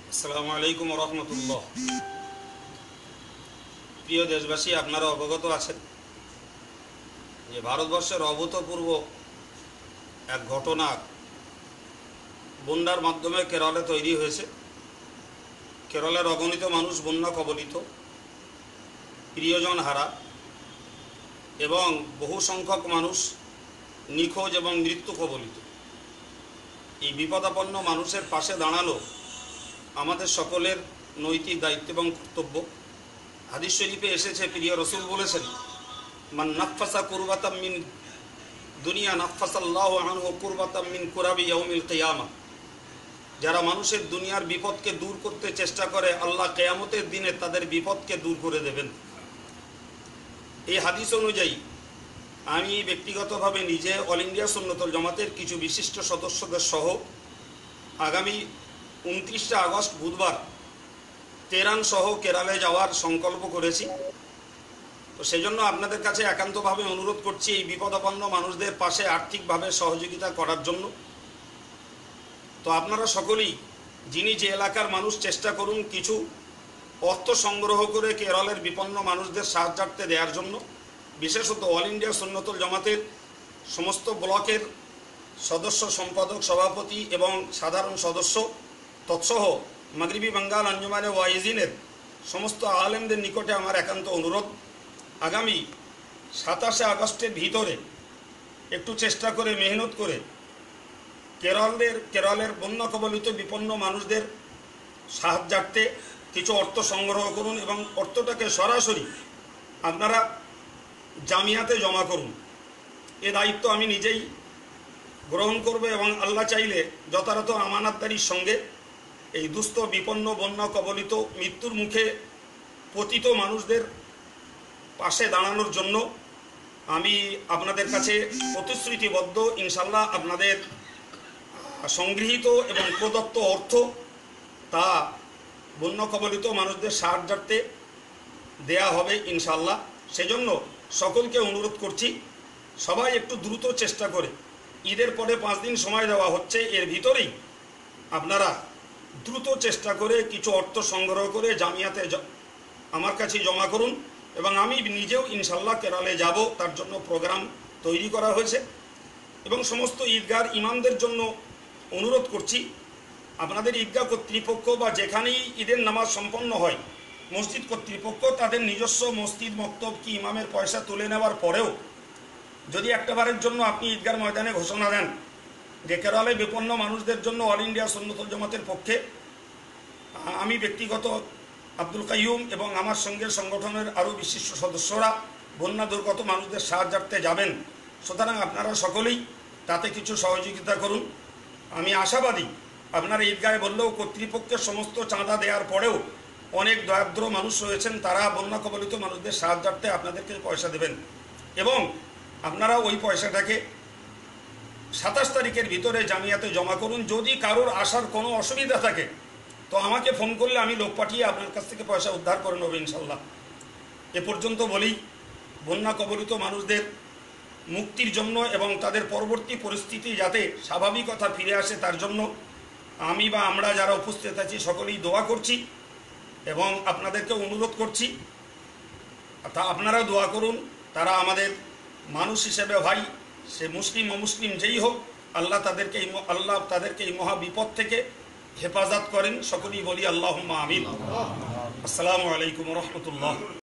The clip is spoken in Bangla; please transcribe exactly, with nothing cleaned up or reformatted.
আসসালামু আলাইকুম ওয়া রাহমাতুল্লাহ। প্রিয় দেশবাসী, আপনারা অবগত আছেন যে ভারতবর্ষের অভূতপূর্ব এক ঘটনা বন্যার মাধ্যমে কেরলে তৈরি হয়েছে। কেরলের অগণিত মানুষ বন্যা কবলিত, প্রিয়জন হারা এবং বহু সংখ্যক মানুষ নিখোঁজ এবং মৃত্যু কবলিত। এই বিপদাপন্ন মানুষের পাশে দাঁড়ানো আমাদের সকলের নৈতিক দায়িত্ব এবং কর্তব্য। হাদিস শরীফে এসেছে, প্রিয় রসুল বলেছেন, মান নাফাসা কুরবাতাম মিন দুনিয়া নাফাসাল্লাহু আনহু কুরবাতাম মিন কুরাবি ইয়াউমিল কিয়ামা। যারা মানুষের দুনিয়ার বিপদকে দূর করতে চেষ্টা করে, আল্লাহ কিয়ামতের দিনে তাদের বিপদকে দূর করে দেবেন। এই হাদিস অনুযায়ী আমি ব্যক্তিগতভাবে নিজে অল ইন্ডিয়া সুন্নতুল জামাতের কিছু বিশিষ্ট সদস্যদের সহ আগামী উনত্রিশে আগস্ট বুধবার তেহরান সহ কেরালে যাওয়ার সংকল্প করেছি। তো সেজন্য আপনাদের কাছে একান্তভাবে অনুরোধ করছি এই বিপদাপন্ন মানুষদের পাশে আর্থিকভাবে সহযোগিতা করার জন্য। তো আপনারা সকলেই যিনি যে এলাকার মানুষ চেষ্টা করুন কিছু অর্থ সংগ্রহ করে কেরলের বিপন্ন মানুষদের সাহায্যার্থে দেওয়ার জন্য। বিশেষত অল ইন্ডিয়া সুন্নতুল জামাতের সমস্ত ব্লকের সদস্য, সম্পাদক, সভাপতি এবং সাধারণ সদস্য তৎসহ মাগরিবি বাঙ্গাল আঞ্জুমানে ওয়াইজিনের সমস্ত আলেমদের নিকটে আমার একান্ত অনুরোধ, আগামী সাতাশে আগস্টের ভিতরে একটু চেষ্টা করে মেহনত করে কেরলের কেরলের বন্যা কবলিত বিপন্ন মানুষদের সাহায্যার্থে কিছু অর্থ সংগ্রহ করুন এবং অর্থটাকে সরাসরি আপনারা জামিয়াতে জমা করুন। এ দায়িত্ব আমি নিজেই গ্রহণ করব এবং আল্লাহ চাইলে যথাযথ আমানতদারির সঙ্গে এই দুস্থ বিপন্ন বন্যা কবলিত মৃত্যুর মুখে পতিত মানুষদের পাশে দাঁড়ানোর জন্য আমি আপনাদের কাছে প্রতিশ্রুতিবদ্ধ। ইনশাল্লাহ আপনাদের সংগৃহীত এবং প্রদত্ত অর্থ তা বন্যা কবলিত মানুষদের সাহায্যার্থে দেয়া হবে ইনশাল্লাহ। সেজন্য সকলকে অনুরোধ করছি, সবাই একটু দ্রুত চেষ্টা করে, ঈদের পরে পাঁচ দিন সময় দেওয়া হচ্ছে, এর ভিতরেই আপনারা দ্রুত চেষ্টা করে কিছু অর্থ সংগ্রহ করে জামিয়াতে আমার কাছে জমা করুন। এবং আমি নিজেও ইনশাল্লাহ কেরালে যাব, তার জন্য প্রোগ্রাম তৈরি করা হয়েছে। এবং সমস্ত ঈদগার ইমামদের জন্য অনুরোধ করছি, আপনাদের ঈদগাহ কর্তৃপক্ষ বা যেখানেই ঈদের নামাজ সম্পন্ন হয় মসজিদ কর্তৃপক্ষ তাদের নিজস্ব মসজিদ মক্তব কি ইমামের পয়সা তুলে নেওয়ার পরেও যদি একটাবারের জন্য আপনি ঈদগার ময়দানে ঘোষণা দেন যে কেরলে বিপন্ন মানুষদের জন্য অল ইন্ডিয়া সুন্নতুল জামাতের পক্ষে আমি ব্যক্তিগত আব্দুল কাইয়ুম এবং আমার সঙ্গে সংগঠনের আরও বিশিষ্ট সদস্যরা বন্যা দুর্গত মানুষদের সাহায্যার্থে যাবেন, সুতরাং আপনারা সকলেই তাতে কিছু সহযোগিতা করুন। আমি আশাবাদী আপনারা ঈদগাহে বললেও কর্তৃপক্ষের সমস্ত চাঁদা দেওয়ার পরেও অনেক দয়াদ্র মানুষ রয়েছেন, তারা বন্যা কবলিত মানুষদের সাহায্যার্থে আপনাদেরকে পয়সা দেবেন এবং আপনারা ওই পয়সাটাকে সাতাশ তারিখের ভিতরে জামিয়াতে জমা করুন। যদি কারোর আসার কোনো অসুবিধা থাকে তো আমাকে ফোন করলে আমি লোক পাঠিয়ে আপনার কাছ থেকে পয়সা উদ্ধার করে নেব ইনশাল্লাহ। এ পর্যন্ত বলি, বন্যা কবলিত মানুষদের মুক্তির জন্য এবং তাদের পরবর্তী পরিস্থিতি যাতে স্বাভাবিকতা ফিরে আসে তার জন্য আমি বা আমরা যারা উপস্থিত আছি সকলেই দোয়া করছি এবং আপনাদেরকে অনুরোধ করছি তা আপনারাও দোয়া করুন। তারা আমাদের মানুষ হিসেবে ভাই, সে মুসলিম অমুসলিম যেই হোক, আল্লাহ তাদেরকে এই আল্লাহ তাদেরকে এই মহা বিপদ থেকে হেফাজত করেন। সকলেই বলি আল্লাহুম্মা আমিন। আসসালামু আলাইকুম ওয়া রাহমাতুল্লাহ।